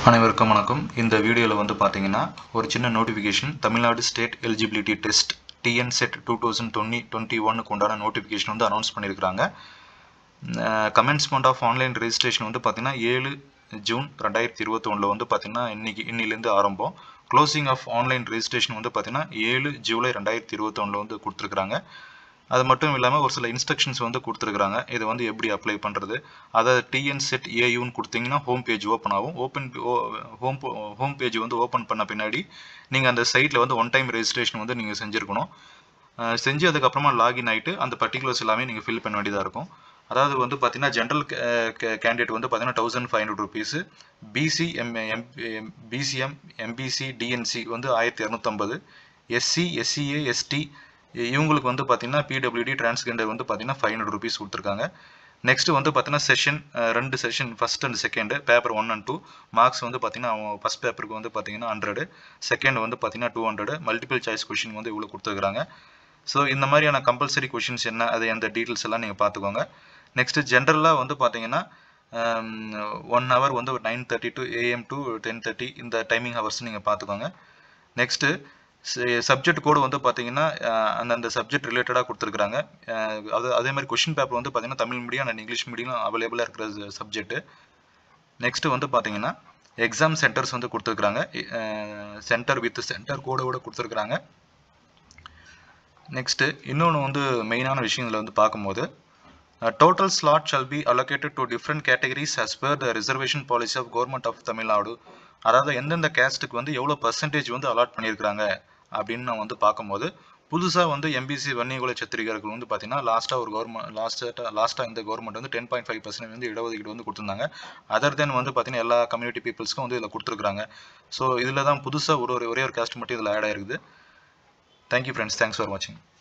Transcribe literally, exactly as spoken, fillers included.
அனைவருக்கும் வணக்கம். இந்த வீடியோவில் வந்து பார்த்தீங்கன்னா ஒரு சின்ன notification Tamil Nadu state eligibility test TN SET two thousand twenty twenty ஒன்னுக்கு உண்டான நோட்டிஃபிகேஷன் வந்து அனௌன்ஸ் பண்ணியிருக்காங்க. கமென்ஸ்மெண்ட் ஆஃப் ஆன்லைன் ரெஜிஸ்ட்ரேஷன் வந்து பார்த்தீங்கன்னா ஏழு ஜூன் ரெண்டாயிரத்தி இருபத்தி ஒன்றில் வந்து பார்த்தீங்கன்னா இன்னைக்கு இன்னிலேருந்து ஆரம்பம். க்ளோசிங் ஆஃப் ஆன்லைன் ரெஜிஸ்ட்ரேஷன் வந்து பார்த்தீங்கன்னா ஏழு ஜூலை ரெண்டாயிரத்தி இருபத்தி ஒன்றில் வந்து கொடுத்துருக்குறாங்க. அது மட்டும் இல்லாமல் ஒரு சில இன்ஸ்ட்ரக்ஷன்ஸ் வந்து கொடுத்துருக்குறாங்க. இது வந்து எப்படி அப்ளை பண்ணுறது, அதை டிஎன் செட் ஏயூன்னு கொடுத்தீங்கன்னா ஹோம் பேஜ் ஓப்பன் ஆகும். ஓப்பன் ஹோம் ஹோம் பேஜ் வந்து ஓப்பன் பண்ண பின்னாடி நீங்கள் அந்த சைட்டில் வந்து ஒன் டைம் ரெஜிஸ்ட்ரேஷன் வந்து நீங்கள் செஞ்சுருக்கணும். செஞ்சு அதுக்கப்புறமா லாகின் ஆகிட்டு அந்த பர்டிகுலர்ஸ் எல்லாமே நீங்கள் ஃபில் பண்ண வேண்டியதாக இருக்கும். அதாவது வந்து பார்த்தீங்கன்னா ஜென்ரல் கேண்டிடேட் வந்து பார்த்தீங்கன்னா thousand five hundred rupees, BC M M BCM MBC DNC வந்து ஆயிரத்தி இரநூத்தம்பது, எஸ்சி எஸ்சிஏ எஸ்டி இவங்களுக்கு வந்து பார்த்தீங்கன்னா பிடபிள்யூடி டிரான்ஸ்ஜெண்டர் வந்து பார்த்தீங்கன்னா ஃபைவ் ஹண்ட்ரட் ருபீஸ் கொடுத்துருக்காங்க. நெக்ஸ்ட் வந்து பார்த்தீங்கன்னா செஷன் ரெண்டு session first and second paper one and two marks வந்து பார்த்தீங்கன்னா அவங்க ஃபர்ஸ்ட் பேப்பருக்கு வந்து பார்த்தீங்கன்னா ஹண்ட்ரடு, செகண்ட் வந்து பார்த்தீங்கன்னா two hundred, multiple choice question வந்து இவ்வளோ கொடுத்துருக்காங்க. ஸோ இந்த மாதிரியான கம்பல்சரி கொஷின்ஸ் என்ன, அது அந்த டீட்டெயில்ஸ் எல்லாம் நீங்கள் பார்த்துக்கோங்க. நெக்ஸ்ட் ஜென்ரலாக வந்து பார்த்தீங்கன்னா ஒன் ஹவர் வந்து nine thirty to AM to ten thirty இந்த டைமிங் ஹவர்ஸ் நீங்கள் பார்த்துக்கோங்க. நெக்ஸ்ட்டு சப்ஜெக்ட் கோடு வந்து பார்த்தீங்கன்னா அந்தந்த சப்ஜெக்ட் ரிலேட்டடாக கொடுத்துருக்குறாங்க. அது அதே மாதிரி கொஷின் பேப்பர் வந்து பார்த்தீங்கன்னா Tamil medium and English medium அவைலபிளாக இருக்கிற சப்ஜெக்ட்டு. நெக்ஸ்ட்டு வந்து பார்த்தீங்கன்னா எக்ஸாம் சென்டர்ஸ் வந்து கொடுத்துருக்குறாங்க. சென்டர் வித் சென்டர் கோடோட கொடுத்துருக்குறாங்க. நெக்ஸ்ட்டு இன்னொன்று வந்து மெயினான விஷயங்களை வந்து பார்க்கும்போது total slot shall be allocated to different categories as per the reservation policy of government of Tamil Nadu. அதாவது எந்தெந்த கேஸ்ட்டுக்கு வந்து எவ்வளோ பர்சன்டேஜ் வந்து அலாட் பண்ணியிருக்கிறாங்க அப்படின்னு நான் வந்து பார்க்கும்போது புதுசாக வந்து எம்பிசி வன்னியகுல சத்திரிகர்கள் வந்து பார்த்தீங்கன்னா லாஸ்ட்டாக ஒரு கவர்மெண்ட் லாஸ்ட்டாக லாஸ்ட்டாக இந்த கவர்மெண்ட் வந்து டென் பாயிண்ட் ஃபைவ் பர்சன்ட் வந்து இடஒதுக்கீடு வந்து கொடுத்துருந்தாங்க. அதர் தென் வந்து பார்த்தீங்கன்னா எல்லா கம்யூனிட்டி பீப்புள்ஸ்க்கும் வந்து இதில் கொடுத்துருக்குறாங்க. ஸோ இதில் தான் புதுசாக ஒரு ஒரே ஒரு கேஸ்ட் மட்டும் இதில் ஆட் ஆயிருக்குது. தேங்க்யூ ஃப்ரெண்ட்ஸ், தேங்க்ஸ் ஃபார் வாட்சிங்.